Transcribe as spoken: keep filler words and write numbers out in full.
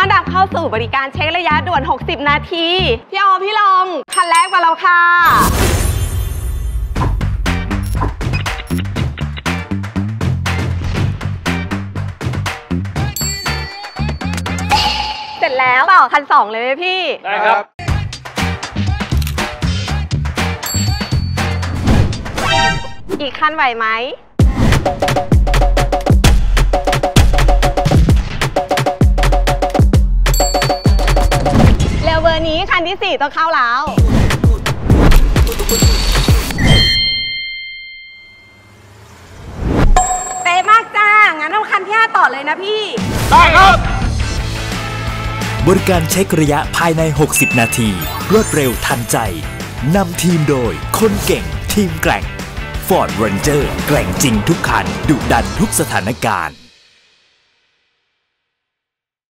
อนรับเข้าสู่บริการเช็คระยะด่วนหกสิบนาทีพี่ออพี่ลองคันแรกมาแล้วค่ะเสร็จแล้วต่อคันสองเลยไหมพี่ได้ครับอีกคันไหวไหมเร็วเบอร์นี้คันที่สี่ต้องเข้าแล้วเป๊ะมากจ้างั้นเอาคันที่ห้าต่อเลยนะพี่ได้ครับบริการเช็คระยะภายในหกสิบนาทีรวดเร็วทันใจนำทีมโดยคนเก่งทีมแกร่ง Ford Ranger แกร่งจริงทุกคันดุดันทุกสถานการณ์